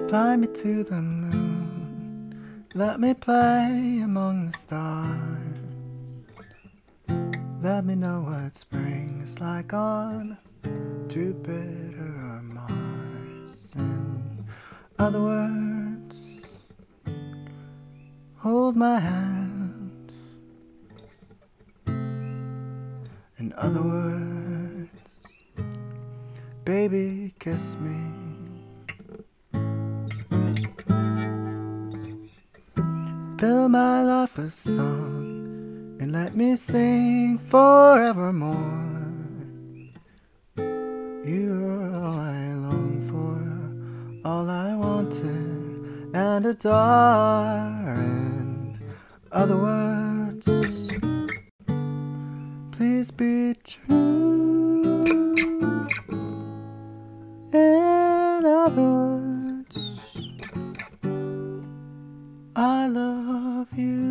Fly me to the moon, let me play among the stars. Let me know what spring is like on Jupiter or Mars. In other words, hold my hand. In other words, baby, kiss me. Fill my life with song and let me sing forevermore. You're all I long for, all I wanted and adore. In other words, please be true. In other words, I love you.